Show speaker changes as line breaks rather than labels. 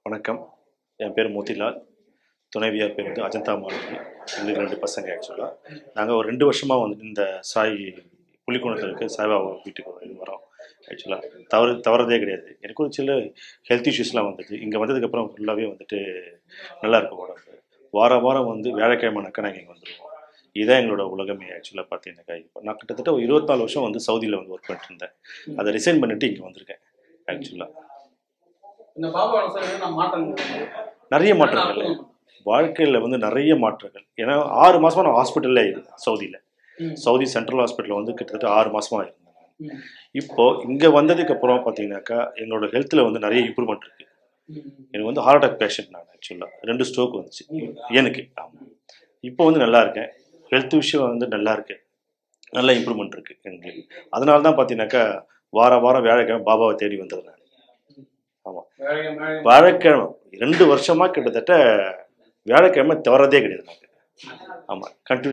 வணக்கம். என் பேர் மோதிலால். துணைவியார் பேர் வந்து அஜந்தா மாலினி. எங்களுக்கு 2 பசங்க ஆக்சுவலா. நாங்க ஒரு 2 வருஷமா வந்துட்டு இந்த சாய் புலிக்குளத்துல இருக்க சாய்பாபா வீட்டுக்கு வரோம். ஆக்சுவலா தவறதே கிடையாது. எனக்கு ஒரு சில ஹெல்த் இஷ்யூஸ்லாம் வந்தது. இங்க வந்ததுக்கப்புறம் ஃபுல்லாவே வந்துட்டு நல்லா இருக்கு உடம்பு. வாரம் வாரம் வந்து வியாழக்கிழமைனாக்கா நாங்க இங்க வந்துருவோம். இதுதான் எங்களோட உலகமே ஆக்சுவலா பார்த்தீங்கன்னாக்கா. இப்ப நான் கிட்டத்தட்ட ஒரு 24 வருஷம் வந்து சவுதியில வந்து ஒர்க் பண்ணிட்டு இருந்தேன். அதை ரிசைன் பண்ணிட்டு இங்க வந்திருக்கேன் ஆக்சுவலா.
இந்த பாபாவோட நான் மாற்றங்கள்
நிறைய மாற்றங்கள் வாழ்க்கையில் வந்து நிறைய மாற்றங்கள். ஏன்னா 6 மாசமா நான் ஹாஸ்பிட்டல்ல இருந்தேன் சவுதியில். சவுதி சென்ட்ரல் ஹாஸ்பிட்டலில் வந்து கிட்டத்தட்ட 6 மாசமா இருந்தேன். இப்போ இங்கே வந்ததுக்கு அப்புறம் பார்த்தீங்கன்னாக்கா எங்களோட ஹெல்த்தில் வந்து நிறைய இம்ப்ரூவ்மெண்ட் இருக்கு. எனக்கு வந்து ஹார்ட் அட்டாக் பேஷண்ட் நான் ஆக்சுவலாக 2 ஸ்ட்ரோக் வந்துச்சு எனக்கு. இப்போ வந்து நல்லா இருக்கேன். ஹெல்த் விஷயம் வந்து நல்லா இருக்கு. நல்ல இம்ப்ரூவ்மெண்ட் இருக்கு எங்களுக்கு. அதனால தான் பார்த்தீங்கன்னாக்கா வாரம் வியாழக்கிழமை பாபாவை தேடி வந்துடுறேன். ஆமாம், வியாழக்கிழமை 2 வருஷமா கிட்டத்தட்ட வியாழக்கிழமை தவறதே கிடையாது. ஆமாம், கண்டினியூ